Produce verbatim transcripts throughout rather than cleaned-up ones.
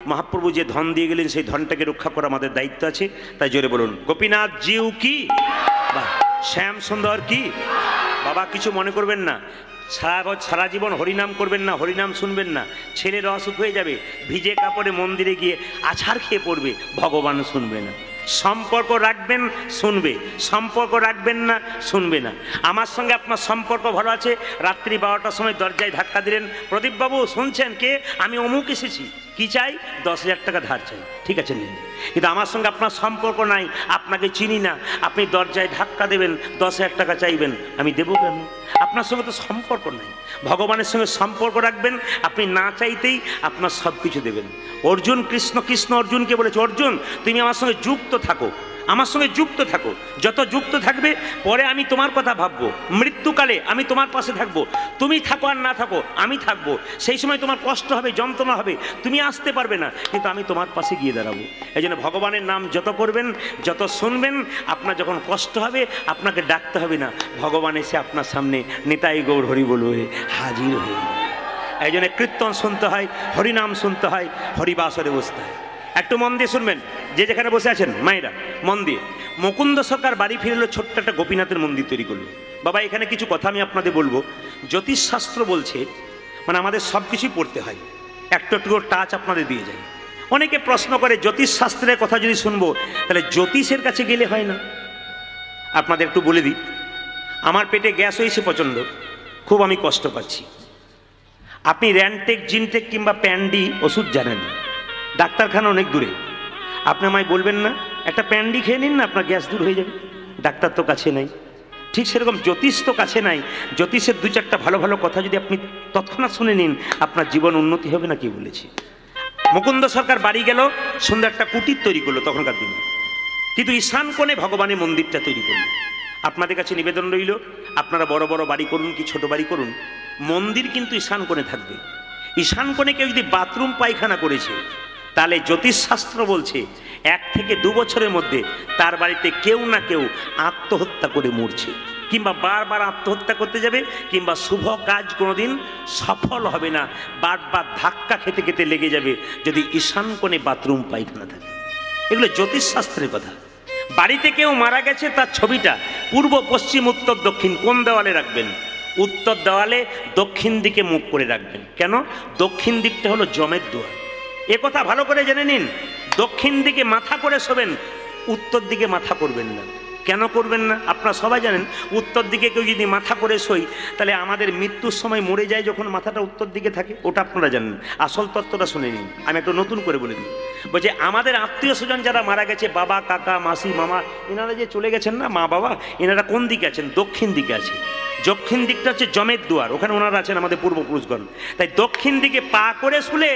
মহাপ্রভু যে ধন দিয়ে গেলেন সেই ধনটাকে রক্ষা করা আমাদের দায়িত্ব আছে। তাই জোরে বলুন গোপীনাথ জিউ কি, শ্যাম সুন্দর কি। বাবা কিছু মনে করবেন না, সারা সারা জীবন হরিনাম করবেন না, হরিনাম শুনবেন না, ছেলের অসুখ হয়ে যাবে, ভিজে কাপড়ে মন্দিরে গিয়ে আছাড় খেয়ে পড়বে, ভগবান শুনবে না। সম্পর্ক রাখবেন শুনবে, সম্পর্ক রাখবেন না শুনবে না। আমার সঙ্গে আপনার সম্পর্ক ভালো আছে, রাত্রি বারোটার সময় দরজায় ধাক্কা দিলেন, প্রদীপবাবু শুনছেন কে, আমি অমুক এসেছি, কি চাই, দশ হাজার টাকা ধার চাই, ঠিক আছে নিন। কিন্তু আমার সঙ্গে আপনার সম্পর্ক নাই, আপনাকে চিনি না, আপনি দরজায় ধাক্কা দেবেন, দশ হাজার টাকা চাইবেন, আমি দেবো কেন? আপনার সঙ্গে তো সম্পর্ক নাই। ভগবানের সঙ্গে সম্পর্ক রাখবেন, আপনি না চাইতেই আপনার সব কিছু দেবেন। অর্জুন কৃষ্ণ কৃষ্ণ অর্জুনকে বলেছে, অর্জুন তুমি আমার সঙ্গে যুক্ত থাকো, আমার সঙ্গে যুক্ত থাকো, যত যুক্ত থাকবে পরে আমি তোমার কথা ভাববো, মৃত্যুকালে আমি তোমার পাশে থাকবো, তুমি থাকো আর না থাকো আমি থাকবো, সেই সময় তোমার কষ্ট হবে, যন্ত্রণা হবে, তুমি আসতে পারবে না, কিন্তু আমি তোমার পাশে গিয়ে দাঁড়াবো। এই জন্য ভগবানের নাম যত করবেন, যত শুনবেন, আপনার যখন কষ্ট হবে আপনাকে ডাকতে হবে না, ভগবান এসে আপনার সামনে নিতাই গৌর হরি বলবে হাজির হয়ে। এই জন্য কীর্তন শুনতে হয়, হরিনাম শুনতে হয়, হরিবাসরে বসতে হয়। একটু মন দিয়ে শুনবেন, যে যেখানে বসে আছেন মায়েরা মন দিয়ে। মুকুন্দ সরকার বাড়ি ফিরলো, ছোট্ট একটা গোপীনাথের মন্দির তৈরি করলো। বাবা এখানে কিছু কথা আমি আপনাদের বলবো। জ্যোতিষশাস্ত্র বলছে, মানে আমাদের সব কিছুই পড়তে হয়, একটু একটু টাচ আপনাদের দিয়ে যায়। অনেকে প্রশ্ন করে জ্যোতিষশাস্ত্রের কথা যদি শুনবো তাহলে জ্যোতিষের কাছে গেলে হয় না? আপনাদের একটু বলে দিই, আমার পেটে গ্যাস হয়েছে প্রচণ্ড, খুব আমি কষ্ট পাচ্ছি। আপনি র্যানটেক, জিনটেক কিংবা প্যান্ডি ওষুধ জানেন, ডাক্তারখানা অনেক দূরে, আপনি আমায় বলবেন না একটা প্যান্ডি খেয়ে নিন না, আপনার গ্যাস দূর হয়ে যাবে। ডাক্তার তো কাছে নাই, ঠিক সেরকম জ্যোতিষ তো কাছে নাই। জ্যোতিষের দু চারটা ভালো ভালো কথা যদি আপনি তৎক্ষণাৎ শুনে নিন, আপনার জীবন উন্নতি হবে না, কি বলেছি। মুকুন্দ সরকার বাড়ি গেল, সুন্দর একটা কুটির তৈরি করলো তখনকার দিনে, কিন্তু ঈশান কোণে ভগবানের মন্দিরটা তৈরি করলো। আপনাদের কাছে নিবেদন রইল, আপনারা বড় বড় বাড়ি করুন কি ছোট বাড়ি করুন, মন্দির কিন্তু ঈশান কোণে থাকবে। ঈশান কোণে কেউ যদি বাথরুম পায়খানা করেছে, তাহলে জ্যোতিষশাস্ত্র বলছে এক থেকে দু বছরের মধ্যে তার বাড়িতে কেউ না কেউ আত্মহত্যা করে মরছে, কিংবা বারবার আত্মহত্যা করতে যাবে, কিংবা শুভ কাজ কোনোদিন সফল হবে না, বারবার ধাক্কা খেতে খেতে লেগে যাবে যদি ঈশান কোণে বাথরুম পায়খানা থাকে। এগুলো জ্যোতিষশাস্ত্রের কথা। বাড়িতে কেউ মারা গেছে, তার ছবিটা পূর্ব পশ্চিম উত্তর দক্ষিণ কোন দেওয়ালে রাখবেন? উত্তর দেওয়ালে দক্ষিণ দিকে মুখ করে রাখবেন। কেন? দক্ষিণ দিকটা হলো জমের দুয়ার। এ কথা ভালো করে জেনে নিন। দক্ষিণ দিকে মাথা করে শোবেন, উত্তর দিকে মাথা করবেন না। কেন করবেন না? আপনারা সবাই জানেন, উত্তর দিকে কেউ যদি মাথা করে শোয় তাহলে আমাদের মৃত্যুর সময় মরে যায় যখন মাথাটা উত্তর দিকে থাকে, ওটা আপনারা জানেন। আসল তত্ত্বটা শুনে নিন, আমি একটু নতুন করে বলে দিই। বলছে আমাদের আত্মীয় স্বজন যারা মারা গেছে, বাবা, কাকা, মাসি, মামা, এনারা যে চলে গেছেন না, মা বাবা, এনারা কোন দিকে আছেন? দক্ষিণ দিকে আছে। দক্ষিণ দিকটা হচ্ছে জমের দুয়ার, ওখানে ওনারা আছেন আমাদের পূর্বপুরুষগণ। তাই দক্ষিণ দিকে পা করে শুলে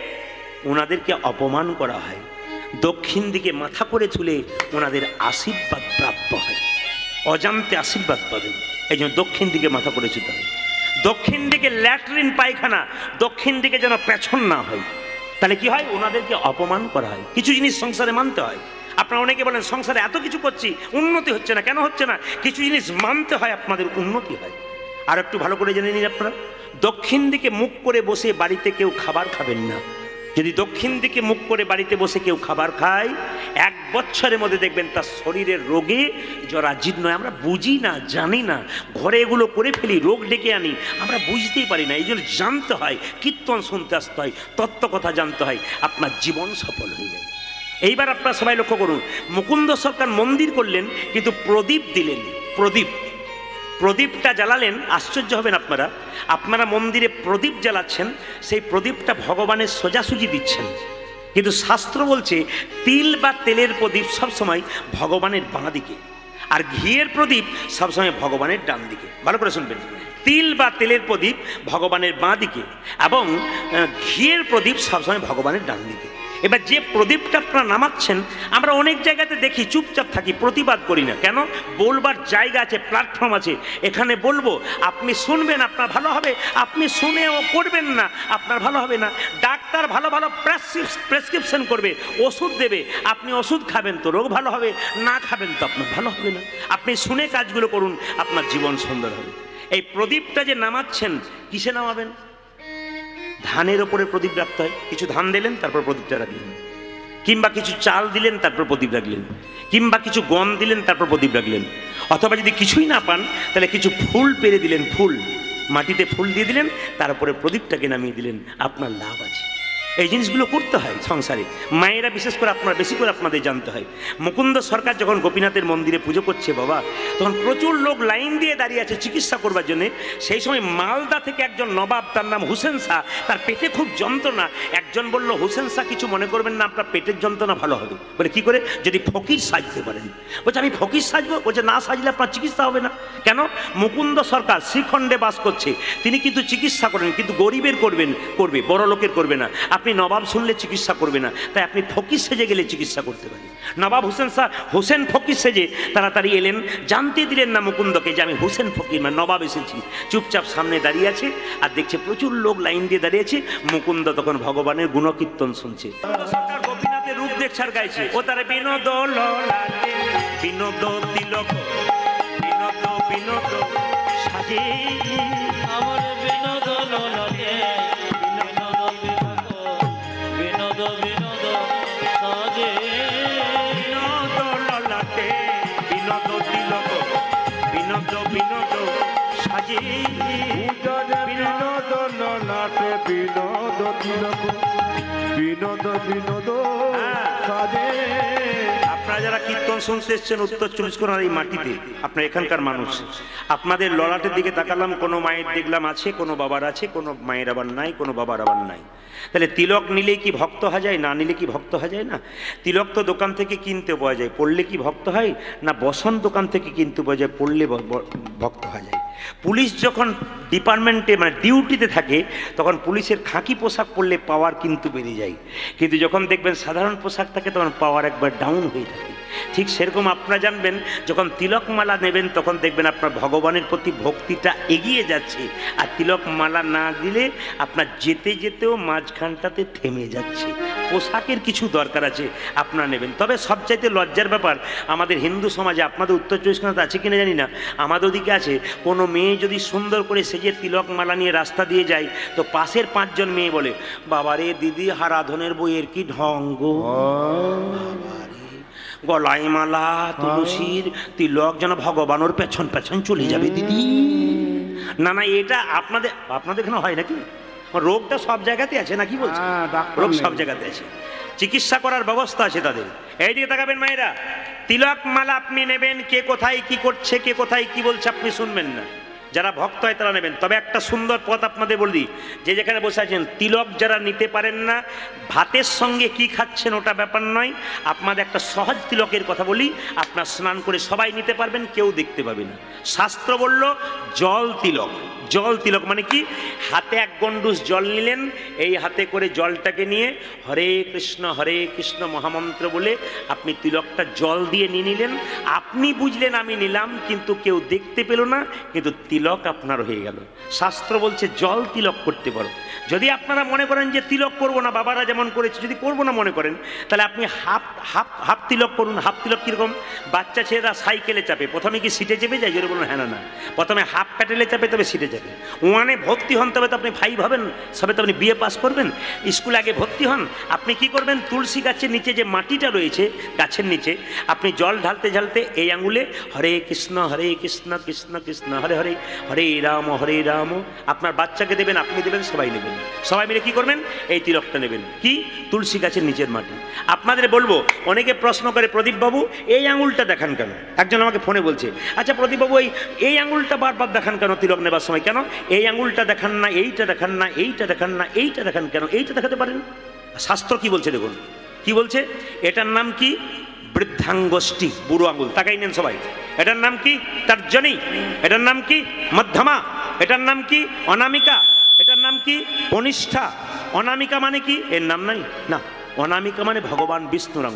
ওনাদেরকে অপমান করা হয়, দক্ষিণ দিকে মাথা করে তুলে ওনাদের আশীর্বাদ প্রাপ্ত হয়, অজান্তে আশীর্বাদ পাবেন। এই জন্য দক্ষিণ দিকে মাথা করে শুতে হয়। দক্ষিণ দিকে ল্যাট্রিন পায়খানা, দক্ষিণ দিকে যেন পেছন না হয়, তাহলে কি হয়? ওনাদেরকে অপমান করা হয়। কিছু জিনিস সংসারে মানতে হয়। আপনারা অনেকে বলেন সংসারে এত কিছু করছি উন্নতি হচ্ছে না, কেন হচ্ছে না? কিছু জিনিস মানতে হয়, আপনাদের উন্নতি হয়। আর একটু ভালো করে জেনে নিন আপনারা, দক্ষিণ দিকে মুখ করে বসে বাড়িতে কেউ খাবার খাবেন না। যদি দক্ষিণ দিকে মুখ করে বাড়িতে বসে কেউ খাবার খায়, এক বছরের মধ্যে দেখবেন তার শরীরের রোগে জরাজীর্ণ হয়। আমরা বুঝি না, জানি না, ঘরে এগুলো করে ফেলি, রোগ ডেকে আনি, আমরা বুঝতেই পারি না। এই জন্য জানতে হয়, কীর্তন শুনতে আসতে হয়, তত্ত্ব কথা জানতে হয়, আপনার জীবন সফল হয়ে যায়। এইবার আপনারা সবাই লক্ষ্য করুন, মুকুন্দ সরকার মন্দির করলেন কিন্তু প্রদীপ দিলেন। প্রদীপ প্রদীপটা জ্বালালেন, আশ্চর্য হবেন আপনারা, আপনারা মন্দিরে প্রদীপ জ্বালাচ্ছেন, সেই প্রদীপটা ভগবানের সোজাসুজি দিচ্ছেন, কিন্তু শাস্ত্র বলছে তিল বা তেলের প্রদীপ সবসময় ভগবানের বাঁ দিকে, আর ঘিয়ের প্রদীপ সবসময় ভগবানের ডান দিকে। ভালো করে শুনবেন, তিল বা তেলের প্রদীপ ভগবানের বাঁ দিকে এবং ঘিয়ের প্রদীপ সবসময় ভগবানের ডান দিকে। এবার যে প্রদীপটা আপনারা নামাচ্ছেন, আমরা অনেক জায়গাতে দেখি চুপচাপ থাকি, প্রতিবাদ করি না। কেন? বলবার জায়গা আছে, প্ল্যাটফর্ম আছে, এখানে বলবো, আপনি শুনবেন, আপনার ভালো হবে, আপনি শুনেও করবেন না, আপনার ভালো হবে না। ডাক্তার ভালো ভালো প্রেসক্রিপশন করবে, ওষুধ দেবে, আপনি ওষুধ খাবেন তো রোগ ভালো হবে, না খাবেন তো আপনার ভালো হবে না। আপনি শুনে কাজগুলো করুন, আপনার জীবন সুন্দর হবে। এই প্রদীপটা যে নামাচ্ছেন, কিসে নামাবেন? ধানের ওপরে প্রদীপ রাখতে হয়। কিছু ধান দিলেন, তারপর প্রদীপটা রাখলেন, কিংবা কিছু চাল দিলেন, তারপর প্রদীপ রাখলেন, কিংবা কিছু গম দিলেন, তারপর প্রদীপ রাখলেন। অথবা যদি কিছুই না পান তাহলে কিছু ফুল পেরে দিলেন, ফুল মাটিতে ফুল দিয়ে দিলেন, তারপরে প্রদীপটাকে নামিয়ে দিলেন, আপনার লাভ আছে। এই জিনিসগুলো করতে হয় সংসারে। মায়েরা বিশেষ করে আপনারা বেশি করে আপনাদের জানতে হয়। মুকুন্দ সরকার যখন গোপীনাথের মন্দিরে পুজো করছে বাবা, তখন প্রচুর লোক লাইন দিয়ে দাঁড়িয়ে আছে চিকিৎসা করবার জন্য। সেই সময় মালদা থেকে একজন নবাব, তার নাম হুসেন শাহ, তার পেটে খুব যন্ত্রণা। একজন বলল, হুসেন শাহ কিছু মনে করবেন না, আপনার পেটের যন্ত্রণা ভালো হবে। বলে কি করে? যদি ফকির সাজতে পারেন। বলছে আমি ফকির সাজবো? বলছে না সাজলে আপনার চিকিৎসা হবে না। কেন? মুকুন্দ সরকার শ্রীখণ্ডে বাস করছে, তিনি কিন্তু চিকিৎসা করেন, কিন্তু গরিবের করবেন করবে, বড় লোকের করবে না। আপনি নবাব শুনলে চিকিৎসা করবে না, তাই আপনি ফকির সেজে গেলে চিকিৎসা করতে পারেন। নবাব হুসেন শাহ হোসেন ফকির সেজে তাড়াতাড়ি এলেন, জানতে দিলেন না মুকুন্দকে যে আমি হোসেন ফকির মানে নবাব এসেছি। চুপচাপ সামনে দাঁড়িয়ে আছে আর দেখছে প্রচুর লোক লাইন দিয়ে দাঁড়িয়ে আছে। মুকুন্দ তখন ভগবানের গুণকীর্তন শুনছে। সরকার গোপীনাথের রূপ দেখছার গাইছে, ও তার বিনোদ ললাটে বিনোদ তিলক বিনোদ বিনোদ সাজে আমার বিনোদ ললাটে বিনোদ তিলক বিনোদ বিনোদ সাজে। আপনারা যারা কীর্তন শুনতে এসছেন উত্তর চব্বিশ পরগনার এই মাটিতে, আপনার এখানকার মানুষ, আপনাদের ললাটের দিকে তাকালাম, কোনো মায়ের দেখলাম আছে, কোনো বাবার আছে, কোনো মায়ের আবার নাই, কোনো বাবার আবার নাই। তাহলে তিলক নিলে কি ভক্ত হওয়া যায়? না নিলে কি ভক্ত হওয়া যায় না? তিলক তো দোকান থেকে কিনতে পাওয়া যায়, পড়লে কি ভক্ত হয় না? বসন দোকান থেকে কিনতে পাওয়া যায়, পড়লে ভক্ত হওয়া যায়। পুলিশ যখন ডিপার্টমেন্টে মানে ডিউটিতে থাকে তখন পুলিশের খাকি পোশাক পরলে পাওয়ার কিন্তু বেড়ে যায়, কিন্তু যখন দেখবেন সাধারণ পোশাক থাকে তখন পাওয়ার একবার ডাউন হয়ে থাকে। ঠিক সেরকম আপনারা জানবেন, যখন তিলকমালা নেবেন তখন দেখবেন আপনার ভগবানের প্রতি ভক্তিটা এগিয়ে যাচ্ছে, আর তিলকমালা না দিলে আপনার যেতে যেতেও মাঝখানটাতে থেমে যাচ্ছে। পোশাকের কিছু দরকার আছে, আপনারা নেবেন। তবে সবচাইতে লজ্জার ব্যাপার, আমাদের হিন্দু সমাজে, আপনাদের উত্তর চব্বিশ পরগনাতে আছে কিনা জানি না, আমাদের ওদিকে আছে, কোনো মেয়ে যদি সুন্দর করে সেজে তিলকমালা নিয়ে রাস্তা দিয়ে যায় তো পাশের পাঁচজন মেয়ে বলে, বাবারে দিদি হারাধনের বইয়ের কি ঢঙ্গ, গলায় মালা তুলসীর তিলক যেন ভগবানের পেছন পেছন চলে যাবে দিদি। না না, এটা আপনাদের আপনাদের এখানে হয় নাকি? রোগটা সব জায়গাতে আছে নাকি বলছে? রোগ সব জায়গাতে আছে, চিকিৎসা করার ব্যবস্থা আছে তাদের। এই দিকে তাকাবেন মায়েরা, তিলক মালা আপনি নেবেন, কে কোথায় কি করছে, কে কোথায় কি বলছে আপনি শুনবেন না। যারা ভক্ত হয় তারা নেবেন। তবে একটা সুন্দর পথ আপনাদের বলি, যে যেখানে বসে আছেন তিলক যারা নিতে পারেন না, ভাতের সঙ্গে কি খাচ্ছেন ওটা ব্যাপার নয়, আপনাদের একটা সহজ তিলকের কথা বলি, আপনার স্নান করে সবাই নিতে পারবেন, কেউ দেখতে পাবে না। শাস্ত্র বলল জল তিলক। জল তিলক মানে কি? হাতে এক গন্ডুস জল নিলেন, এই হাতে করে জলটাকে নিয়ে হরে কৃষ্ণ হরে কৃষ্ণ মহামন্ত্র বলে আপনি তিলকটা জল দিয়ে নিয়ে নিলেন। আপনি বুঝলেন আমি নিলাম, কিন্তু কেউ দেখতে পেল না, কিন্তু তিলক আপনার হয়ে গেল। শাস্ত্র বলছে জল তিলক করতে পারো। যদি আপনারা মনে করেন যে তিলক করবো না, বাবারা যেমন করেছে, যদি করবো না মনে করেন, তাহলে আপনি হাফ হাফ হাফ তিলক করুন। হাফ তিলক কীরকম? বাচ্চা ছেলেরা সাইকেলে চাপে, প্রথমে কি সিটে চেপে যায়? জোরে বলুন হ্যাঁ না না, প্রথমে হাফ প্যাটেলে চাপে তবে সিটে যাবে। ওয়ানে ভর্তি হন তবে তো আপনি ফাইভ হবেন, সবে তো আপনি বিএ পাস করবেন। স্কুলে আগে ভর্তি হন। আপনি কি করবেন? তুলসী গাছের নিচে যে মাটিটা রয়েছে গাছের নিচে, আপনি জল ঢালতে ঢালতে এই আঙুলে হরে কৃষ্ণ হরে কৃষ্ণ কৃষ্ণ কৃষ্ণ হরে হরে হরে রাম হরে রাম, আপনার বাচ্চাকে দেবেন, আপনি দেবেন, সবাই নেবেন। সবাই মিলে কি করবেন? এই তিলকটা নেবেন। কি? তুলসী গাছের নিচের মাটি। আপনাদের বলবো, অনেকে প্রশ্ন করে প্রদীপবাবু এই আঙুলটা দেখান কেন? একজন আমাকে ফোনে বলছে, আচ্ছা প্রদীপবাবু এই এই আঙুলটা বারবার দেখান কেন তিলক নেবার সময়? কেন এই আঙুলটা দেখান না, এইটা দেখান না, এইটা দেখান না, এইটা দেখান কেন? এইটা দেখাতে পারেন। শাস্ত্র কি বলছে দেখুন, কি বলছে? এটার নাম কি? বৃদ্ধাঙ্গুষ্ঠী, বুড়ো আঙুল। তাকাই নেন সবাই। এটার নাম কি? তর্জনী। এটার নাম কি? মধ্যমা। এটার নাম কি? অনামিকা। এটার নাম কি? কনিষ্ঠা। অনামিকা মানে কি? এর নাম নাই না, অনামিকা মানে ভগবান বিষ্ণুর আঙুল।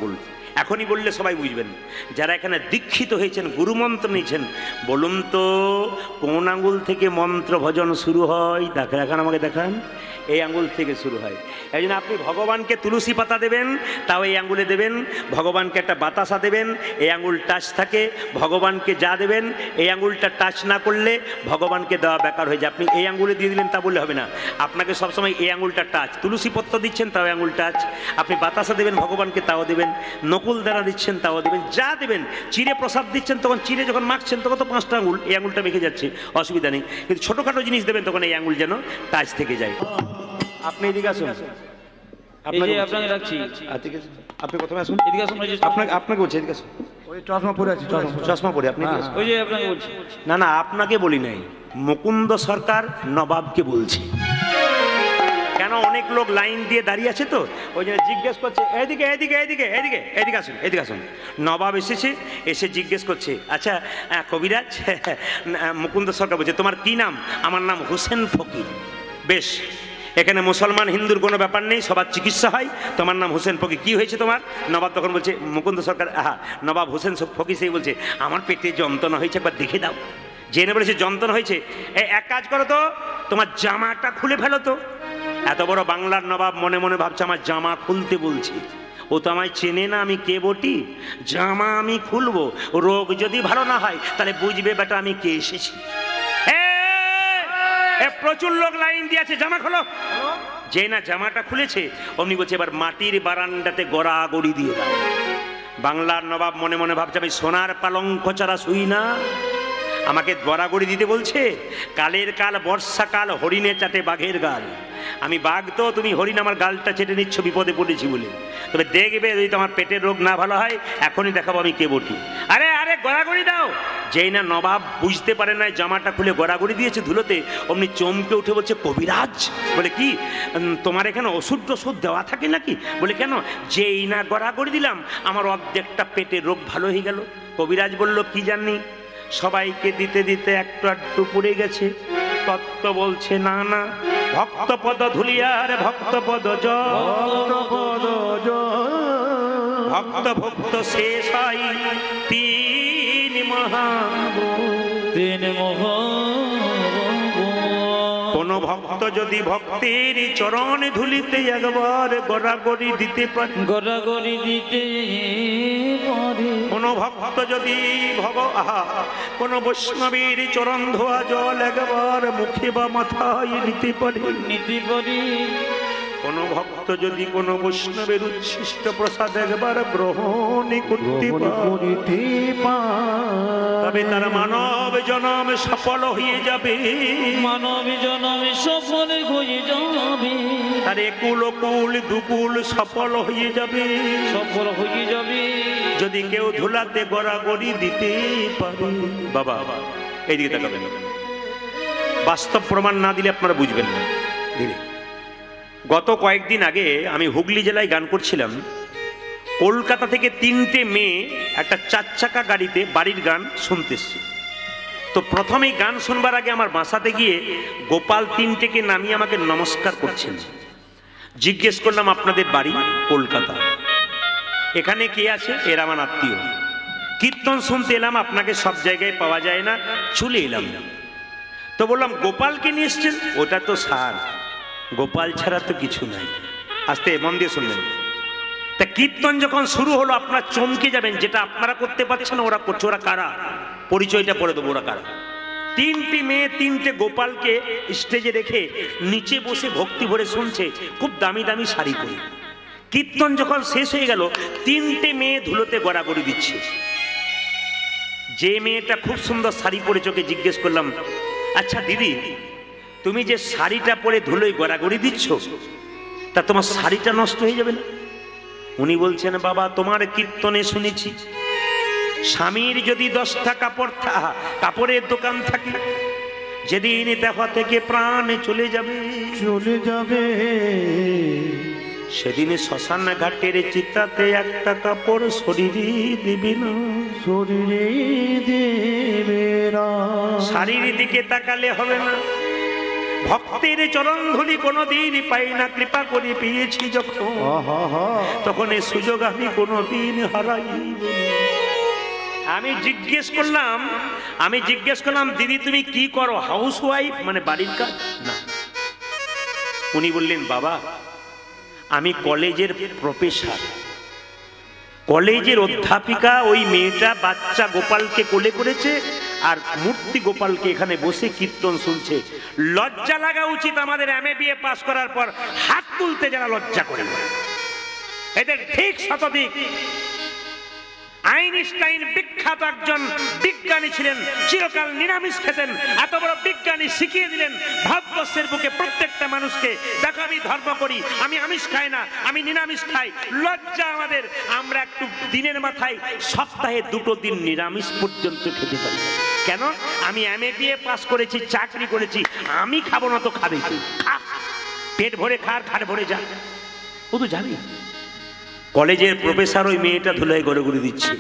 এখনই বললে সবাই বুঝবেন। যারা এখানে দীক্ষিত হয়েছেন, গুরুমন্ত্র নিয়েছেন, বলুন তো কোন আঙ্গুল থেকে মন্ত্র ভজন শুরু হয়? দেখা দেখান, আমাকে দেখান। এই আঙ্গুল থেকে শুরু হয়। এই জন্য আপনি ভগবানকে তুলসী পাতা দেবেন, তাও এই আঙ্গুলে দেবেন। ভগবানকে একটা বাতাসা দেবেন, এই আঙ্গুল টাচ থাকে। ভগবানকে যা দেবেন, এই আঙ্গুলটা টাচ না করলে ভগবানকে দেওয়া বেকার হয়ে যায়। আপনি এই আঙ্গুলে দিয়ে দিলেন তা বললে হবে না, আপনাকে সবসময় এই আঙ্গুলটা টাচ। তুলসী পত্র দিচ্ছেন, তাও এই আঙ্গুল টাচ। আপনি বাতাসা দেবেন ভগবানকে, তাও দেবেন। নকুল দ্বারা দিচ্ছেন, তাও দেবেন। যা দেবেন, চিড়ে প্রসাদ দিচ্ছেন, তখন চিড়ে যখন মাখছেন তখন তো পাঁচটা আঙ্গুল, এই আঙ্গুলটা মেখে যাচ্ছে, অসুবিধা নেই। কিন্তু ছোটোখাটো জিনিস দেবেন, তখন এই আঙ্গুল যেন টাচ থেকে যায়। আপনি এদিকে আসুন, আপনাকে আপনাকে রাখছি। আপনি প্রথমে আসুন, এদিকে আসুন। আপনাকে আপনাকে বলছি, এদিকে আসুন। ওই চশমা পরে আছি, চশমা চশমা পরে আপনি এদিকে আসুন। ওই যে আপনাকে বলছি। না না, আপনাকে বলি নাই, মুকুন্দ সরকার নবাবকে বলছি। কেন অনেক লোক লাইন দিয়ে দাঁড়িয়ে আছে তো, ওই জন্য জিজ্ঞেস করছে এদিকে এদিকে এদিকে এদিকে এদিকে আসুন, এদিকে আসুন। নবাব এসেছে, এসে জিজ্ঞেস করছে, আচ্ছা কবিরাজ, মুকুন্দ সরকার বলছে তোমার কি নাম? আমার নাম হোসেন ফকির। বেশ, এখানে মুসলমান হিন্দুর কোনো ব্যাপার নেই, সবার চিকিৎসা হয়। তোমার নাম হোসেন ফকির, কি হয়েছে তোমার? নবাব তখন বলছে, মুকুন্দ সরকার, আহা নবাব হোসেন ফকির সেই বলছে, আমার পেটে যন্ত্রণা হয়েছে, একবার দেখে দাও। জেনে বলেছে যন্ত্রণা হয়েছে, এই এক কাজ করো তো, তোমার জামাটা খুলে ফেলো তো। এত বড় বাংলার নবাব মনে মনে ভাবছে আমার জামা খুলতে বলছে, ও তো আমায় চেনে না, আমি কে বটি? জামা আমি খুলবো, রোগ যদি ভালো না হয় তাহলে বুঝবে বেটা আমি কে এসেছি। প্রচুর লোক লাইন দিয়েছে, জামা খোলো। যে না জামাটা খুলেছে, অমনি বলছে এবার মাটির বারান্দাতে গড়াগড়ি দিয়ে দাও। বাংলার নবাব মনে মনে ভাবছে আমি সোনার পালঙ্ক ছাড়া শুই না, আমাকে গড়াগড়ি দিতে বলছে। কালের কাল বর্ষাকাল, হরিণে চাটে বাঘের গাল। আমি বাঘ তো, তুমি হরিণ আমার গালটা চেটে নিচ্ছ বিপদে পড়েছি বলে। তবে দেখবে যদি তোমার পেটের রোগ না ভালো হয়, এখনই দেখাবো আমি কে বটি। আরে আরে গড়াগড়ি দাও। যেই না নবাব বুঝতে পারে না জামাটা খুলে গড়াগড়ি দিয়েছে ধুলোতে, অমনি চমকে উঠে বলছে কবিরাজ। বলে কি তোমার এখানে ওষুধ টষুধ দেওয়া থাকে নাকি? বলে কেন? যেই না গড়াগড়ি দিলাম আমার অর্ধেকটা পেটের রোগ ভালো হয়ে গেল। কবিরাজ বলল কি জানি, সবাইকে দিতে দিতে একটু একটু পড়ে গেছে। তত্ত্ব বলছে না না, ভক্ত পদ ধুলিয়ার ভক্ত পদ পদ ভক্ত ভক্ত শেষ হয় তিন মহা তিন মহা। কোন ভক্ত যদি ভক্তের চরণ ধুলিতে একবার গড়াগড়ি দিতে পারে, গড়াগড়ি দিতে পারে। কোন ভক্ত যদি ভগ আহা কোন বৈষ্ণবীর চরণ ধোয়া জল একবার মুখে বা মাথায় নিতে পারে, নিতে পারে। কোন ভক্ত যদি কোন বৈষ্ণবের উচ্ছিষ্ট প্রসাদ একবার গ্রহণ করতে তবে তার মানব জনম সফল হয়ে যাবে, মানব জনম সফল হয়ে যাবে। তার একুল কুল দুকুল সফল হয়ে যাবে, সফল হয়ে যাবে যদি কেউ ধুলাতে গড়াগড়ি দিতে পারে। বাবা এইদিকে তাকাবেন, বাস্তব প্রমাণ না দিলে আপনারা বুঝবেন না। ধীরে গত কয়েকদিন আগে আমি হুগলি জেলায় গান করছিলাম। কলকাতা থেকে তিনটে মেয়ে একটা চার চাকা গাড়িতে বাড়ির গান শুনতে এসছে। তো প্রথমেই গান শুনবার আগে আমার বাসাতে গিয়ে গোপাল তিনটেকে নামিয়ে আমাকে নমস্কার করছেন। জিজ্ঞেস করলাম আপনাদের বাড়ি? কলকাতা। এখানে কে আছে? এরা আমার আত্মীয়। কীর্তন শুনতে এলাম, আপনাকে সব জায়গায় পাওয়া যায় না, চলে এলাম। তো বললাম গোপালকে নিয়ে এসছেন? ওটা তো সার, গোপাল ছাড়া তো কিছু নাই। আস্তে মন দিয়ে শুনলেন। তা কীর্তন যখন শুরু হলো আপনারা চমকে যাবেন, যেটা আপনারা করতে পারছেন ওরা করছে। ওরা কারা? পরিচয়টা পড়ে দেবো। ওরা কারা? তিনটি মেয়ে তিনটে গোপালকে স্টেজে রেখে নিচে বসে ভক্তি ভরে শুনছে, খুব দামি দামি শাড়ি পরে। কীর্তন যখন শেষ হয়ে গেল, তিনটে মেয়ে ধুলোতে গড়াগড়ি দিচ্ছে। যে মেয়েটা খুব সুন্দর শাড়ি পরে, চোখে জিজ্ঞেস করলাম, আচ্ছা দিদি তুমি যে শাড়িটা পরে ধুলোয় গড়াগড়ি দিচ্ছ, তা তোমার শাড়িটা নষ্ট হয়ে যাবে না? উনি বলছেন, বাবা তোমার কীর্তনে শুনেছি স্বামীর যদি দশটা কাপড় কাপড়ের দোকান থাকে, যেদিন দেখা থেকে প্রাণ চলে যাবে চলে যাবে সেদিন শ্মশান ঘাটের চিতাতে একটা কাপড় শরীরে দিবি না, শরীরে দেবে না। শাড়ির দিকে তাকালে হবে না, ভক্তের চরণ ধুলি কোনোদিন পাই না, কৃপা করে পেয়েছি যখন, তখন এই সুযোগ আমি কোনোদিন হারাইব। আমি জিজ্ঞেস করলাম আমি জিজ্ঞেস করলাম দিদি তুমি কি করো? হাউস ওয়াইফ, মানে বাড়ির কাজ? না। উনি বললেন বাবা আমি কলেজের প্রফেসর, কলেজের অধ্যাপিকা। ওই মেয়েটা বাচ্চা গোপালকে কোলে করেছে আর মূর্তি গোপালকে এখানে বসে কীর্তন শুনছে। লজ্জা লাগা উচিত আমাদের এম এ বিএ পাস করার পর হাত তুলতে যারা লজ্জা করে, এদের ঠিক শতদিক। আইনস্টাইন বিখ্যাত একজন বিজ্ঞানী ছিলেন, চিরকাল নিরামিষ খেতেন। এত বড় বিজ্ঞানী শিখিয়ে দিলেন ভারতবর্ষের বুকে প্রত্যেকটা মানুষকে, দেখো আমি ধর্ম করি, আমি আমিষ খাই না, আমি নিরামিষ খাই। লজ্জা আমাদের, আমরা একটু দিনের মাথায় সপ্তাহে দুটো দিন নিরামিষ পর্যন্ত খেতে পারি। কেন? আমি এম এ বিএ পাস করেছি, চাকরি করেছি, আমি খাবো না তো খাবে কি? খা, পেট ভরে খার, খাট ভরে যা, ও তো জানি। কলেজের প্রফেসর ওই মেয়েটা ধুলায় গড়ে গড়ে দিচ্ছে।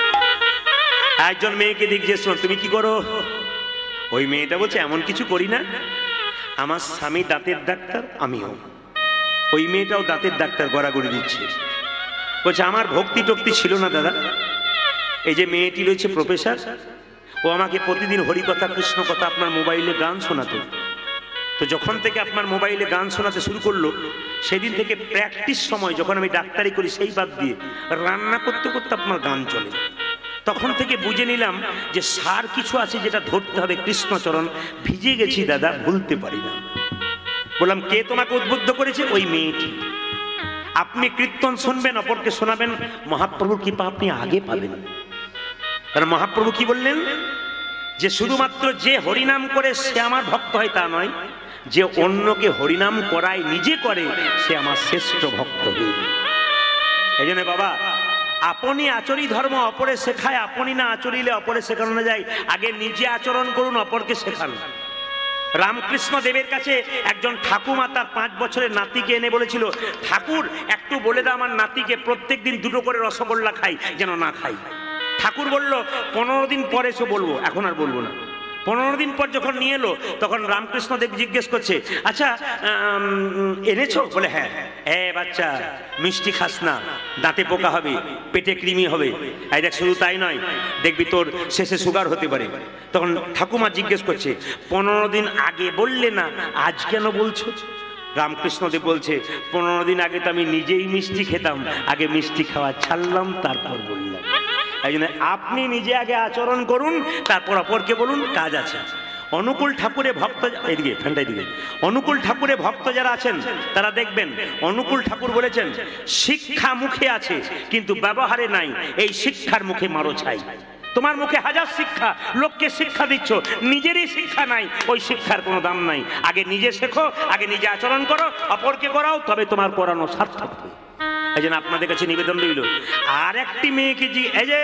একজন মেয়েকে জিজ্ঞেস করো তুমি কি করো? ওই মেয়েটা বলছে এমন কিছু করি না, আমার স্বামী দাঁতের ডাক্তার, আমিও। ওই মেয়েটাও দাঁতের ডাক্তার, গড়াগড়ি দিচ্ছে। বলছে আমার ভক্তি টক্তি ছিল না দাদা। এই যে মেয়েটি রয়েছে প্রফেসর, ও আমাকে প্রতিদিন হরিকথা কৃষ্ণ কথা আপনার মোবাইলে গান শোনাতো। তো যখন থেকে আপনার মোবাইলে গান শোনাতে শুরু করলো, সেদিন থেকে প্র্যাকটিস সময় যখন আমি ডাক্তারি করি সেই বাদ দিয়ে রান্না করতে করতে আপনার গান চলে। তখন থেকে বুঝে নিলাম যে সার কিছু আছে যেটা ধরতে হবে, কৃষ্ণচরণ। ভিজে গেছি দাদা, ভুলতে পারি না। বললাম কে তোমাকে উদ্বুদ্ধ করেছে? ওই মেয়েটি। আপনি কীর্তন শুনবেন, অপরকে শোনাবেন, মহাপ্রভুর কৃপা আপনি আগে পাবেন। কারণ মহাপ্রভু কি বললেন? যে শুধুমাত্র যে হরিনাম করে সে আমার ভক্ত হয় তা নয়, যে অন্যকে হরিনাম করায় নিজে করে সে আমার শ্রেষ্ঠ ভক্ত হইবে। এই জন্য বাবা আপনি আচরি ধর্ম অপরে শেখায়, আপনি না আচরিলে অপরে শেখানো যায়। আগে নিজে আচরণ করুন, অপরকে শেখান। রামকৃষ্ণ দেবের কাছে একজন ঠাকুমা তার পাঁচ বছরের নাতিকে এনে বলেছিল, ঠাকুর একটু বলে দাও আমার নাতিকে প্রত্যেক দিন দুটো করে রসগোল্লা খাই যেন না খাই। ঠাকুর বলল পনেরো দিন পরে এসে বলবো, এখন আর বলবো না। পনেরো দিন পর যখন নিয়ে এলো তখন রামকৃষ্ণ দেব জিজ্ঞেস করছে, আচ্ছা এনেছো? বলে হ্যাঁ। এ বাচ্চা মিষ্টি খাস না, দাঁতে পোকা হবে, পেটে কৃমি হবে। এই দেখ, শুধু তাই নয়, দেখবি তোর শেষে সুগার হতে পারে। তখন ঠাকুমা জিজ্ঞেস করছে, পনেরো দিন আগে বললে না, আজ কেন বলছো? রামকৃষ্ণ দেব বলছে, পনেরো দিন আগে তো আমি নিজেই মিষ্টি খেতাম, আগে মিষ্টি খাওয়া ছাড়লাম, তারপর বললাম। এই জন্য আপনি নিজে আগে আচরণ করুন, তারপর অপরকে বলুন, কাজ আছে। অনুকূল ঠাকুরে ভক্ত, এদিকে ঠান্ডায় দিকে, অনুকূল ঠাকুরে ভক্ত যারা আছেন তারা দেখবেন অনুকূল ঠাকুর বলেছেন, শিক্ষা মুখে আছে কিন্তু ব্যবহারে নাই, এই শিক্ষার মুখে মারো ছাই। তোমার মুখে হাজার শিক্ষা, লোককে শিক্ষা দিচ্ছ, নিজেরই শিক্ষা নাই, ওই শিক্ষার কোনো দাম নাই। আগে নিজে শেখো, আগে নিজে আচরণ করো, অপরকে করাও, তবে তোমার করানো সার্থক হবে। এই জন্য আপনাদের কাছে নিবেদন রইল। আর একটি মেয়েকে এই যে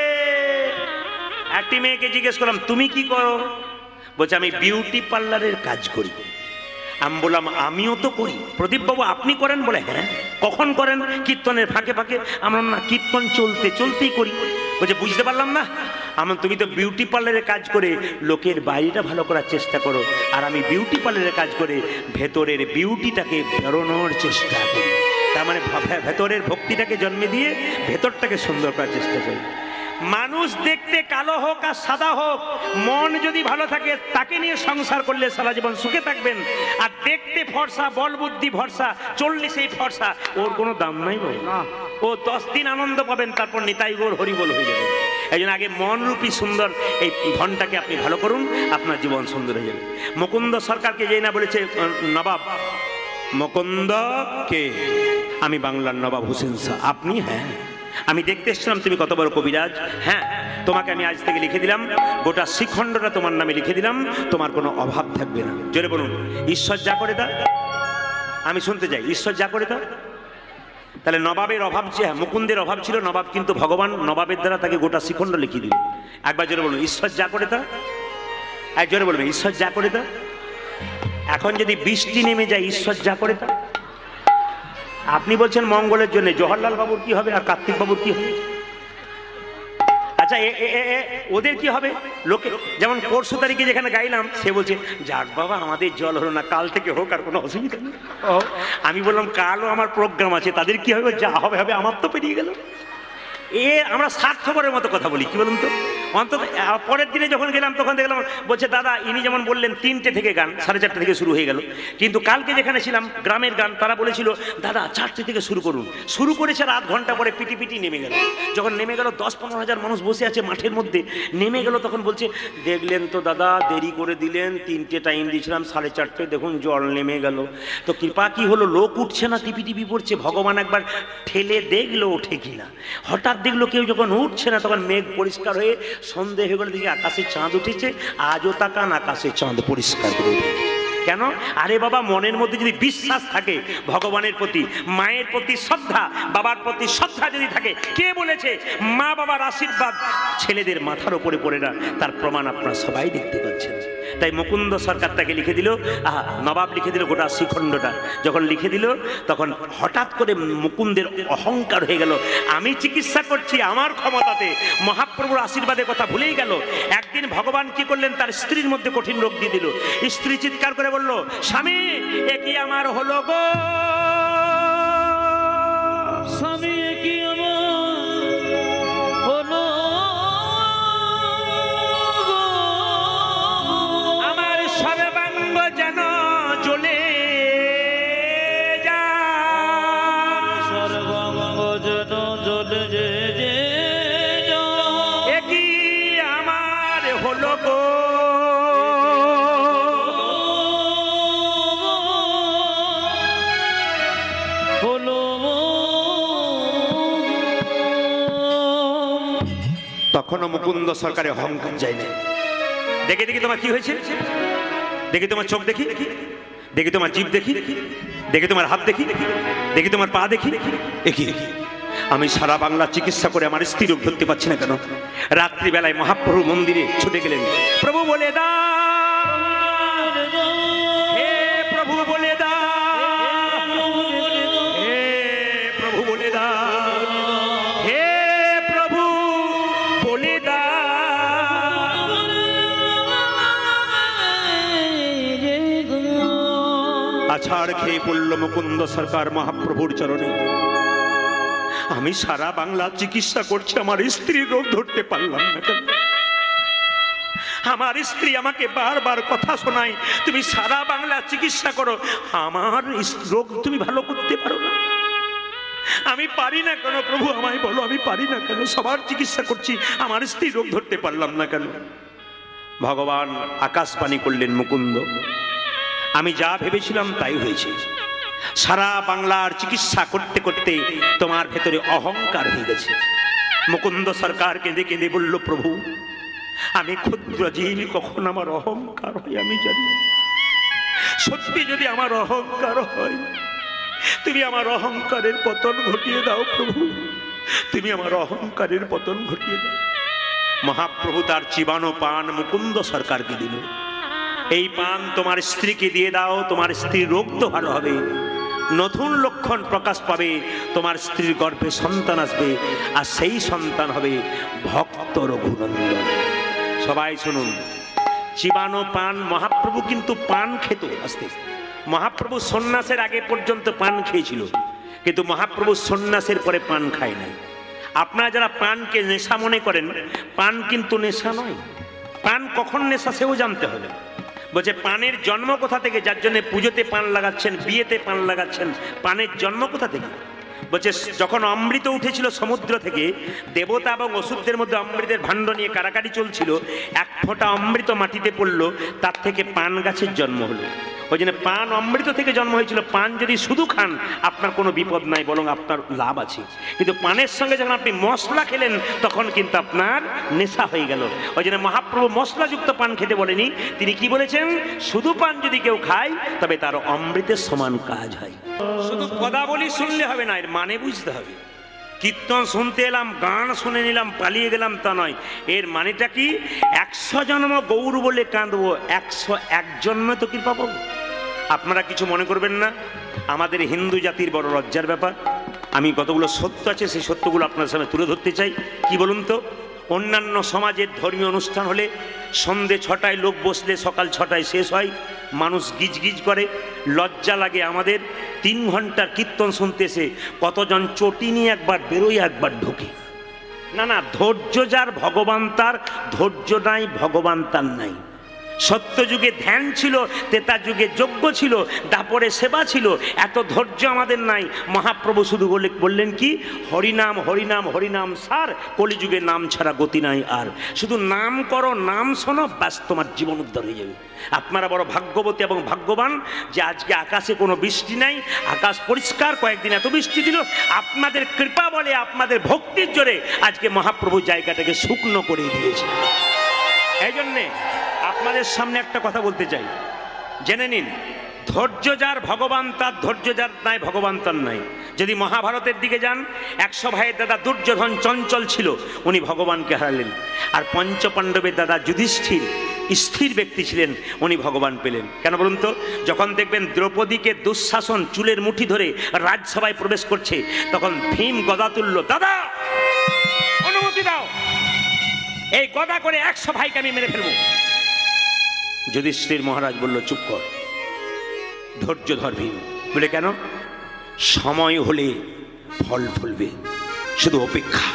একটি মেয়েকে জিজ্ঞেস করলাম তুমি কি করো? বলছে আমি বিউটি পার্লারের কাজ করি। আমি বললাম আমিও তো করি। প্রদীপ বাবু আপনি করেন? বলে হ্যাঁ। কখন করেন? কীর্তনের ফাঁকে ফাঁকে। আমরা না, কীর্তন চলতে চলতেই করি। বলছে বুঝতে পারলাম না। আমার তুমি তো বিউটি পার্লারে কাজ করে লোকের বাইরেটা ভালো করার চেষ্টা করো, আর আমি বিউটি পার্লারে কাজ করে ভেতরের বিউটিটাকে বেরোনোর চেষ্টা করি। তার মানে ভেতরের ভক্তিটাকে জন্মে দিয়ে ভেতরটাকে সুন্দর করার চেষ্টা করি। মানুষ দেখতে কালো হোক আর সাদা হোক, মন যদি ভালো থাকে তাকে নিয়ে সংসার করলে সারা জীবন সুখে থাকবেন। আর দেখতে ফর্সা, বল বুদ্ধি ভরসা, চললে সেই ফর্সা, ওর কোনো দাম নাই। ও দশ দিন আনন্দ পাবেন, তারপর নিতাই গৌর হরিবোল হয়ে যাবে। এই জন্য আগে মনরূপী সুন্দর এই ধনটাকে আপনি ভালো করুন, আপনার জীবন সুন্দর হয়ে যাবে। মুকুন্দ সরকারকে যেই না বলেছে নবাব, মুকুন্দ কে? আমি বাংলার নবাব হোসেন শাহ। আপনি? হ্যাঁ। আমি দেখতে এসেছিলাম তুমি কত বড় কবিরাজ। হ্যাঁ, তোমাকে আমি আজ থেকে লিখে দিলাম, গোটা শ্রীখণ্ডটা তোমার নামে লিখে দিলাম, তোমার কোনো অভাব থাকবে না। জোরে বলুন, ঈশ্বর যা করে তা। আমি শুনতে চাই, ঈশ্বর যা করে তা। তাহলে নবাবের অভাব, মুকুন্দের অভাব ছিল, নবাব কিন্তু ভগবান নবাবের দ্বারা তাকে গোটা শ্রীখণ্ড লিখিয়ে দিল। একবার জোরে বলুন, ঈশ্বর যা করে তা। এক জোরে বলবেন, ঈশ্বর যা করে তা। এখন যদি বৃষ্টি নেমে যায়, ঈশ্বর যা করে তা। আপনি বলছেন মঙ্গলের জন্য, জওহরলাল বাবুর কি হবে আর কার্তিক বাবুর কি হবে? আচ্ছা এ- এ- এ- এ- ওদের কি হবে? লোকে যেমন পরশু তারিখে যেখানে গাইলাম, সে বলছে যাক বাবা আমাদের জল হলো না, কাল থেকে হোক, আর কোনো অসুবিধা নেই। আমি বললাম কালও আমার প্রোগ্রাম আছে, তাদের কি হবে? যা হবে হবে, আমার তো পেরিয়ে গেল। এ আমরা স্বার্থপরের মতো কথা বলি, কি বলুন তো? অন্তত আহ, পরের দিনে যখন গেলাম তখন দেখলাম বলছে দাদা ইনি যেমন বললেন তিনটে থেকে গান, সাড়ে চারটে থেকে শুরু হয়ে গেল, কিন্তু কালকে যেখানে ছিলাম গ্রামের গান, তারা বলেছিল দাদা চারটে থেকে শুরু করুন। শুরু করেছে আর আধ ঘন্টা পরে পিটি পিটি নেমে গেল। যখন নেমে গেল দশ পনেরো হাজার মানুষ বসে আছে মাঠের মধ্যে, নেমে গেল তখন বলছে দেখলেন তো দাদা দেরি করে দিলেন, তিনটে টাইম দিয়েছিলাম, সাড়ে চারটে দেখুন জল নেমে গেল। তো কৃপা কি হলো, লোক উঠছে না, টিপি টিপি পড়ছে। ভগবান একবার ঠেলে দেখলো ওঠে কিনা। হঠাৎ দেখলো কেউ যখন উঠছে না, তখন মেঘ পরিষ্কার হয়ে সন্ধে হয়ে গেল, দেখি আকাশে চাঁদ উঠেছে। আজও তাকান আকাশে চাঁদ পরিষ্কার করে উঠেছে। কেন? আরে বাবা মনের মধ্যে যদি বিশ্বাস থাকে ভগবানের প্রতি, মায়ের প্রতি শ্রদ্ধা, বাবার প্রতি শ্রদ্ধা যদি থাকে, কে বলেছে মা বাবার আশীর্বাদ ছেলেদের মাথার উপরে পড়ে না, তার প্রমাণ আপনারা সবাই দেখতে পাচ্ছেন। তাই মুকুন্দ সরকার তাকে লিখে দিল, আহা নবাব লিখে দিল গোটা শ্রীখণ্ডটা। যখন লিখে দিল তখন হঠাৎ করে মুকুন্দের অহংকার হয়ে গেল, আমি চিকিৎসা করছি আমার ক্ষমতাতে, মহাপ্রভুর আশীর্বাদের কথা ভুলেই গেল। একদিন ভগবান কি করলেন, তার স্ত্রীর মধ্যে কঠিন রোগ দিয়ে দিল। স্ত্রী চিৎকার করে বলল, স্বামী এ কি আমার হলো গো, স্বামী কি আমার হলো গো? আমার সর্বাঙ্গ যেন জ্বলে যায়, সর্বাঙ্গ যেন জ্বলে যে যে যায়। এ কি আমার হলো গো, হলো তখনও মুকুন্দ সরকারের অহংকার যায় না। দেখে দেখি তোমার কি হয়েছে, দেখি তোমার চোখ দেখি, দেখি তোমার জিভ দেখি, দেখি তোমার হাত দেখি, দেখি তোমার পা দেখি। একই আমি সারা বাংলা চিকিৎসা করে আমার স্ত্রী রোগ ধরতে পারছি না কেন? রাত্রিবেলায় মহাপ্রভু মন্দিরে ছুটে গেলেন, প্রভু বলে দা, হে প্রভু বলে দা, হে প্রভু বলে দা, হে প্রভু বলে দা। আছাড় খেয়ে পড়ল মুকুন্দ সরকার মহাপ্রভুর চরণে। আমি সারা বাংলা চিকিৎসা করছি, আমার স্ত্রীর রোগ ধরতে পারলাম না কেন? আমার স্ত্রী আমাকে বারবার কথা শোনায়, তুমি সারা বাংলা চিকিৎসা করো, আমার রোগ তুমি ভালো করতে পারো না। আমি পারি না কেন প্রভু, আমায় বলো আমি পারি না কেন? সবার চিকিৎসা করছি, আমার স্ত্রী রোগ ধরতে পারলাম না কেন? ভগবান আকাশবাণী করলেন, মুকুন্দ আমি যা ভেবেছিলাম তাই হয়েছে। সারা বাংলার চিকিৎসা করতে করতে তোমার ভেতরে অহংকার হয়ে গেছে। মুকুন্দ সরকার কেঁদে কেঁদে বলল, প্রভু আমি ক্ষুদ্র জীব, কখন আমার অহংকার হয় আমি জানি না। সত্যি যদি আমার অহংকার হয়, তুমি আমার অহংকারের পতন ঘটিয়ে দাও প্রভু, তুমি আমার অহংকারের পতন ঘটিয়ে দাও। মহাপ্রভু তার চিবানো পান মুকুন্দ সরকারকে দিল, এই পান তোমার স্ত্রীকে দিয়ে দাও, তোমার স্ত্রীর রোগ তো ভালো হবে, নতুন লক্ষণ প্রকাশ পাবে, তোমার স্ত্রীর গর্ভে সন্তান আসবে, আর সেই সন্তান হবে ভক্ত রঘুনন্দন। সবাই শুনুন, চিবানো পান, মহাপ্রভু কিন্তু পান খেত আস্তে। মহাপ্রভু সন্ন্যাসের আগে পর্যন্ত পান খেয়েছিল, কিন্তু মহাপ্রভু সন্ন্যাসের পরে পান খায় নাই। আপনারা যারা পানকে নেশা মনে করেন, পান কিন্তু নেশা নয়। পান কখন নেশা সেও জানতে হবে। বলছে পানের জন্ম কোথা থেকে, যার জন্য পুজোতে পান লাগাচ্ছেন, বিয়েতে পান লাগাচ্ছেন, পানের জন্ম কোথা থেকে? বলছে যখন অমৃত উঠেছিল সমুদ্র থেকে, দেবতা এবং অসুরদের মধ্যে অমৃতের ভাণ্ড নিয়ে কারাকারি চলছিল, এক ফোঁটা অমৃত মাটিতে পড়লো, তার থেকে পান গাছের জন্ম হলো। ওই জন্য পান অমৃত থেকে জন্ম হয়েছিল। পান যদি শুধু খান আপনার কোনো বিপদ নাই, বরং আপনার লাভ আছে। কিন্তু পানের সঙ্গে যখন আপনি মশলা খেলেন তখন কিন্তু আপনার নেশা হয়ে গেল। ওই জন্য মহাপ্রভু মশলাযুক্ত পান খেতে বলেনি, তিনি কি বলেছেন, শুধু পান যদি কেউ খায় তবে তার অমৃতের সমান কাজ হয়। শুধু পদাবলী শুনলে হবে না, এর মানে বুঝতে হবে। কীর্তন শুনতে এলাম, গান শুনে নিলাম, পালিয়ে গেলাম তা নয়। এর মানেটা কি, একশো জন্ম গৌর বলে কাঁদবো, একশো এক জন্মে তো কৃপা পাবো। আপনারা কিছু মনে করবেন না, আমাদের হিন্দু জাতির বড় লজ্জার ব্যাপার। আমি কতগুলো সত্য আছে সেই সত্যগুলো আপনার সামনে তুলে ধরতে চাই। কি বলুন তো, অন্যান্য সমাজের ধর্মীয় অনুষ্ঠান হলে সন্ধে ছটায় লোক বসলে সকাল ছটায় শেষ হয়, মানুষ গিজ গিজ করে, লজ্জা লাগে আমাদের। তিন ঘন্টার কীর্তন শুনতে এসে কতজন চটি নিয়ে একবার বেরোয় একবার ঢোকে। না না, ধৈর্য যার ভগবান তার, ধৈর্য নাই ভগবান তার নাই। সত্য যুগে ধ্যান ছিল, তেতা যুগে যজ্ঞ ছিল, দাপরে সেবা ছিল, এত ধৈর্য আমাদের নাই। মহাপ্রভু শুধু বলে বললেন কি, হরিনাম হরিনাম হরিনাম সার, কলিযুগে নাম ছাড়া গতি নাই আর। শুধু নাম করো, নাম শোনো, ব্যাস তোমার জীবন উদ্ধার হয়ে যাবে। আপনারা বড় ভাগ্যবতী এবং ভাগ্যবান যে আজকে আকাশে কোনো বৃষ্টি নাই, আকাশ পরিষ্কার, কয়েকদিন এত বৃষ্টি দিল। আপনাদের কৃপা বলে, আপনাদের ভক্তির জোরে আজকে মহাপ্রভু জায়গাটাকে শুকনো করে দিয়েছে। এই জন্যে আপনাদের সামনে একটা কথা বলতে চাই, জেনে নিন, ধৈর্য যার ভগবান তার, ধৈর্য যার নাই ভগবান তার নাই। যদি মহাভারতের দিকে যান, একশো ভাইয়ের দাদা দুর্যোধন চঞ্চল ছিল, উনি ভগবানকে হারালেন। আর পঞ্চ পাণ্ডবের দাদা যুধিষ্ঠির স্থির ব্যক্তি ছিলেন, উনি ভগবান পেলেন। কেন বলুন তো? যখন দেখবেন দ্রৌপদীকে দুঃশাসন চুলের মুঠি ধরে রাজসভায় প্রবেশ করছে, তখন ভীম গদা তুলল, দাদা অনুমতি দাও, এই গদা করে একশো ভাইকে আমি মেরে ফেলবো। যুধিষ্ঠির মহারাজ বলল, চুপ কর, ধৈর্য ধর ভীম। বলে কেন? সময় হলে ফল ফলবে, শুধু অপেক্ষা।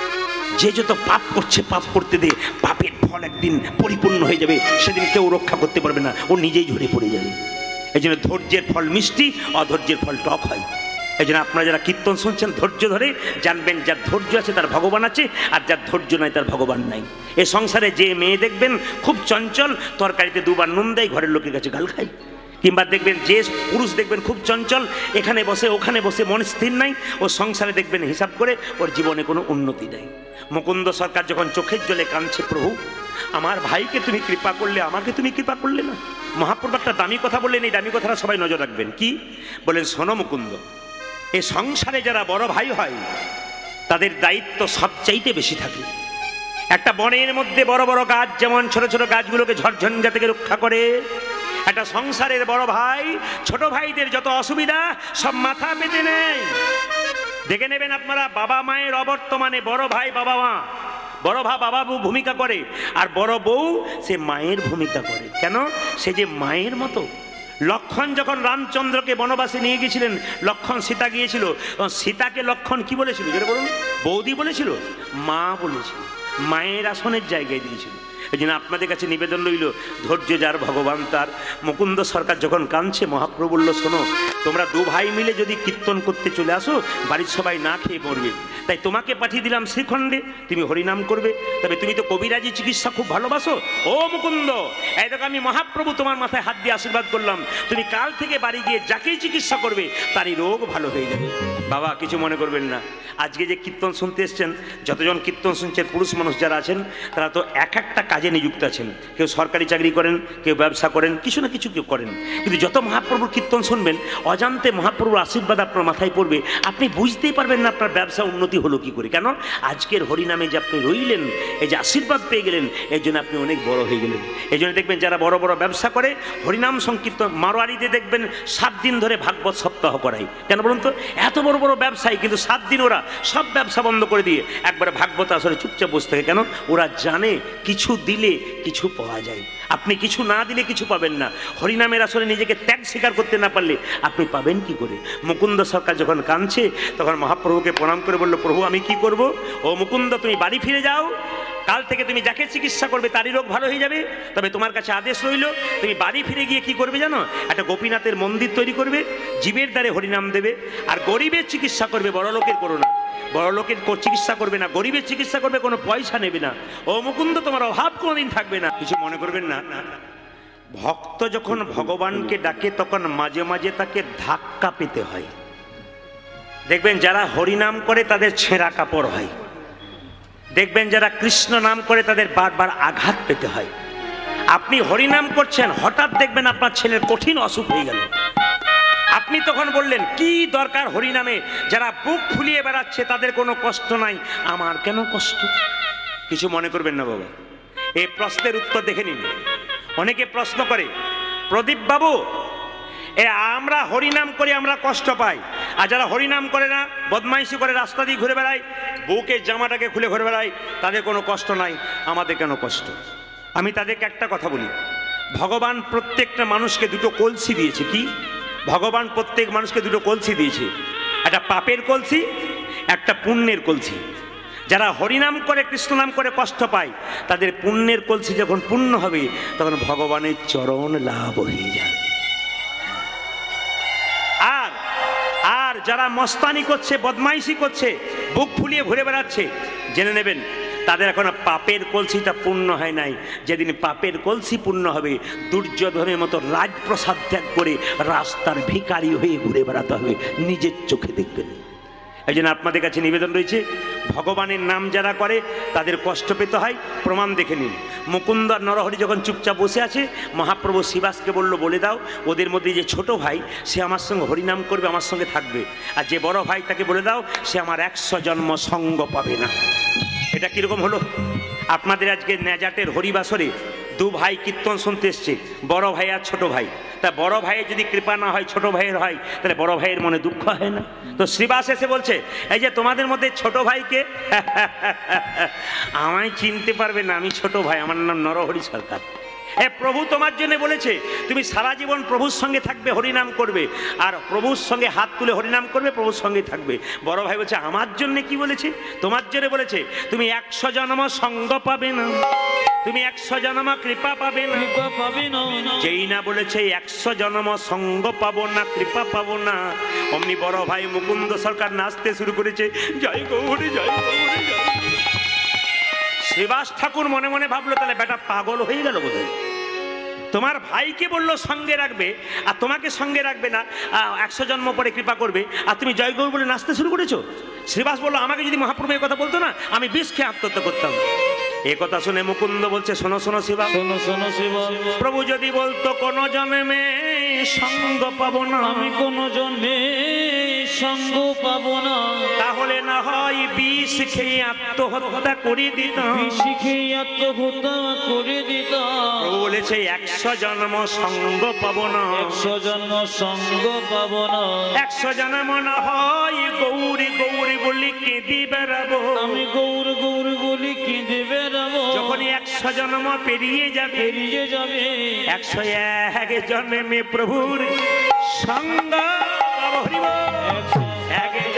যে যত পাপ করছে পাপ করতে দে, পাপের ফল একদিন পরিপূর্ণ হয়ে যাবে, সেদিন কেউ রক্ষা করতে পারবে না, ও নিজেই ঝরে পড়ে যাবে। এই জন্য ধৈর্যের ফল মিষ্টি, অধৈর্যের ফল টক হয়। এই জন্য আপনারা যারা কীর্তন শুনছেন, ধৈর্য ধরে জানবেন যার ধৈর্য আছে তার ভগবান আছে, আর যার ধৈর্য নাই তার ভগবান নাই। এ সংসারে যে মেয়ে দেখবেন খুব চঞ্চল, তরকারিতে দুবার নুন দেয়, ঘরের লোকের কাছে গাল খায়। কিংবা দেখবেন যে পুরুষ দেখবেন খুব চঞ্চল, এখানে বসে ওখানে বসে মন স্থির নাই, ও সংসারে দেখবেন হিসাব করে ওর জীবনে কোনো উন্নতি নাই। মুকুন্দ সরকার যখন চোখের জলে কাঁদছে, প্রভু আমার ভাইকে তুমি কৃপা করলে, আমাকে তুমি কৃপা করলে না। মহাপ্রভু একটা দামি কথা বললেন, এই দামি কথাটা সবাই নজর রাখবেন। কি বলেন? শোনো মুকুন্দ, এই সংসারে যারা বড় ভাই হয় তাদের দায়িত্ব সবচাইতে বেশি থাকে। একটা বনের মধ্যে বড় বড় গাছ যেমন ছোট ছোট গাছগুলোকে ঝড়ঝঞ্ঝা থেকে রক্ষা করে, একটা সংসারের বড় ভাই ছোট ভাইদের যত অসুবিধা সব মাথা পেতে নেয়। দেখে নেবেন আপনারা, বাবা মায়ের অবর্তমানে বড় ভাই বাবা মা, বড় ভা বাবা বউ ভূমিকা করে, আর বড় বউ সে মায়ের ভূমিকা করে। কেন? সে যে মায়ের মতো। লক্ষণ যখন রামচন্দ্রকে বনবাসে নিয়ে গিয়েছিলেন, লক্ষণ সীতা গিয়েছিল, সীতাকে লক্ষণ কি বলেছিল? যেটা বলুন, বৌদি বলেছিল, মা বলেছিল, মায়ের আসনের জায়গায় দিয়েছিল। এই জন্য আপনাদের কাছে নিবেদন রইল, ধৈর্য যার ভগবান তার। মুকুন্দ সরকার যখন কাঁদছে, মহাপ্রভু বলল, শোনো, তোমরা দু ভাই মিলে যদি কীর্তন করতে চলে আসো, বাড়ির সবাই না খেয়ে পড়বে। তাই তোমাকে পাঠিয়ে দিলাম শ্রীখণ্ডে, তুমি হরিনাম করবে। তবে তুমি তো কবিরাজি চিকিৎসা খুব ভালোবাসো। ও মুকুন্দ, এই দেখো আমি মহাপ্রভু তোমার মাথায় হাত দিয়ে আশীর্বাদ করলাম, তুমি কাল থেকে বাড়ি গিয়ে যাকেই চিকিৎসা করবে তারই রোগ ভালো হয়ে যাবে। বাবা কিছু মনে করবেন না, আজকে যে কীর্তন শুনতে এসছেন, যতজন কীর্তন শুনছেন পুরুষ মানুষ যারা আছেন, তারা তো এক একটা কাজে নিযুক্ত আছেন। কেউ সরকারি চাকরি করেন, কেউ ব্যবসা করেন, কিছু না কিছু কেউ করেন। কিন্তু যত মহাপ্রভুর কীর্তন শুনবেন, অজান্তে মহাপ্রভুর আশীর্বাদ আপনার মাথায় পড়বে, আপনি বুঝতেই পারবেন না আপনার ব্যবসা উন্নতি হলো কি করে। কেন? আজকের হরিনামে যে আপনি রইলেন, এই যে আশীর্বাদ পেয়ে গেলেন, এই জন্য আপনি অনেক বড় হয়ে গেলেন। এই জন্য দেখবেন যারা বড় বড় ব্যবসা করে, হরিনাম সংকীর্তন, মারোয়ারিতে দেখবেন সাত দিন ধরে ভাগবত সপ্তাহ করায়। কেন বলুন তো? এত বড় বড় ব্যবসায়ী, কিন্তু সাত দিন ওরা সব ব্যবসা বন্ধ করে দিয়ে একবারে ভাগবত আসলে চুপচাপ বসে থাকে। কেন? ওরা জানে কিছু দিলে কিছু পাওয়া যায়, আপনি কিছু না দিলে কিছু পাবেন না। হরিনামের আসলে নিজেকে ত্যাগ স্বীকার করতে না পারলে আপনি পাবেন কি করে? মুকুন্দ সরকার যখন কাঁদছে, তখন মহাপ্রভুকে প্রণাম করে বলল, প্রভু আমি কি করব? ও মুকুন্দ, তুমি বাড়ি ফিরে যাও, কাল থেকে তুমি যাকে চিকিৎসা করবে তারই রোগ ভালো হয়ে যাবে। তবে তোমার কাছে আদেশ রইল, তুমি বাড়ি ফিরে গিয়ে কি করবে জানো? একটা গোপীনাথের মন্দির তৈরি করবে, জীবের দ্বারে হরিনাম দেবে, আর গরিবের চিকিৎসা করবে, বড় লোকের করো না। বড় লোকের চিকিৎসা করবে না, গরিবের চিকিৎসা করবে, কোনো পয়সা নেবে না। ও মুকুন্দ, তোমার অভাব কোনোদিন থাকবে না। কিছু মনে করবেন না। ভক্ত যখন ভগবানকে ডাকে, তখন মাঝে মাঝে তাকে ধাক্কা পেতে হয়। দেখবেন যারা হরিনাম করে তাদের ছেঁড়া কাপড় হয়, দেখবেন যারা কৃষ্ণ নাম করে তাদের বারবার আঘাত পেতে হয়। আপনি হরিনাম করছেন, হঠাৎ দেখবেন আপনার ছেলের কঠিন অসুখ হয়ে গেল, আপনি তখন বললেন কি দরকার হরিনামে? যারা বুক ফুলিয়ে বেড়াচ্ছে তাদের কোনো কষ্ট নাই, আমার কেন কষ্ট? কিছু মনে করবেন না বাবা, এই প্রশ্নের উত্তর দেখে নিন। অনেকে প্রশ্ন করে, প্রদীপ বাবু এ আমরা হরিনাম করে আমরা কষ্ট পাই, আর যারা হরিনাম করে না, বদমাইশি করে, রাস্তা দিয়ে ঘুরে বেড়ায়, বউকে জামাটাকে খুলে ঘুরে বেড়ায়, তাদের কোনো কষ্ট নাই, আমাদের কেন কষ্ট? আমি তাদেরকে একটা কথা বলি, ভগবান প্রত্যেকটা মানুষকে দুটো কলসি দিয়েছে। কি? ভগবান প্রত্যেক মানুষকে দুটো কলসি দিয়েছে, একটা পাপের কলসি, একটা পুণ্যের কলসি। যারা হরিনাম করে, কৃষ্ণ নাম করে কষ্ট পায়, তাদের পুণ্যের কলসি যখন পূর্ণ হবে, তখন ভগবানের চরণ লাভ হয়ে যাবে। আর আর যারা মস্তানি করছে, বদমাইশি করছে, বুক ফুলিয়ে ঘুরে বেড়াচ্ছে, জেনে নেবেন তাদের এখন পাপের কলসিটা পূর্ণ হয় নাই। যেদিন পাপের কলসি পূর্ণ হবে, দুর্যোধনের মতো রাজপ্রসাদ ত্যাগ করে রাস্তার ভিখারি হয়ে ঘুরে বেড়াতে হবে, নিজের চোখে দেখবেন। এই জন্য আপনাদের কাছে নিবেদন রয়েছে, ভগবানের নাম যারা করে তাদের কষ্ট পেতে হয়, প্রমাণ দেখে নিন। মুকুন্দ আর নরহরি যখন চুপচাপ বসে আছে, মহাপ্রভু শিবাসকে বলল, বলে দাও ওদের মধ্যে যে ছোট ভাই, সে আমার সঙ্গে হরিনাম করবে, আমার সঙ্গে থাকবে, আর যে বড় ভাই তাকে বলে দাও সে আমার একশো জন্ম সঙ্গ পাবে না। এটা কিরকম হলো? আপনাদের আজকে নেজাটের হরিবাসরে দু ভাই কীর্তন শুনতে এসছে, বড় ভাই আর ছোট ভাই। তা বড় ভাইয়ের যদি কৃপা না হয়, ছোট ভাইয়ের হয়, তাহলে বড় ভাইয়ের মনে দুঃখ হয় না? তো শ্রীবাস এসে বলছে, এই যে তোমাদের মধ্যে ছোট ভাইকে আমায় চিনতে পারবে না, আমি ছোট ভাই, আমার নাম নরহরি সরকার। এ প্রভু তোমার জন্য বলেছে তুমি সারা জীবন প্রভুর সঙ্গে থাকবে, হরিনাম করবে, আর প্রভুর সঙ্গে হাত তুলে হরিনাম করবে, প্রভুর সঙ্গে থাকবে। বড় ভাই বলছে, আমার জন্য কি বলেছে? তোমার জন্য বলেছে তুমি একশো জন্ম সঙ্গ পাবে না, তুমি একশো জন্ম কৃপা পাবে না। কৃপা পাবে না। যেই না বলেছে একশো জন্ম সঙ্গ পাবো না, কৃপা পাবো না, অমনি বড় ভাই মুকুন্দ সরকার নাচতে শুরু করেছে, জয় গৌরী, জয় গৌরী, জয়। শ্রীবাস ঠাকুর মনে মনে ভাবলো, তাহলে বেটা পাগল হয়ে গেল বোধহয়। তোমার ভাইকে বললো সঙ্গে রাখবে, আর তোমাকে সঙ্গে রাখবে না, একশো জন্ম পরে কৃপা করবে, আর তুমি জয় গৌর বলে নাচতে শুরু করেছো। শ্রীবাস বললো, আমাকে যদি মহাপ্রভু এই কথা বলতো না, আমি বিষ খেয়ে আত্মহত্যা করতাম। এ কথা শুনে মুকুন্দ বলছে, শোনো শোনো শিবা, শোনো শোনো শিবা, প্রভু যদি বলতো কোন জন্মে সঙ্গ পাবো না, আমি কোন জন্মে সঙ্গ পাবো না, তাহলে না হয় বিষ খেয়ে আত্মহত্যা করে দিতাম। বিষ খেয়ে আত্মহত্যা করে দিতাম। প্রভু বলেছে একশো জন্ম সঙ্গ পাবো না, একশো জন্ম সঙ্গ পাবো না, একশো জন্ম না হয় গৌরী গৌরী বলি কেঁদে বেড়াবো, আমি গৌর গৌর বলি কেঁদে বেড়াবো। যখন একশো জন্ম পেরিয়ে যাবে, পেরিয়ে যাবে, একশো এক জন্মে প্রভুর সঙ্গ পাবো। হরি বল। এক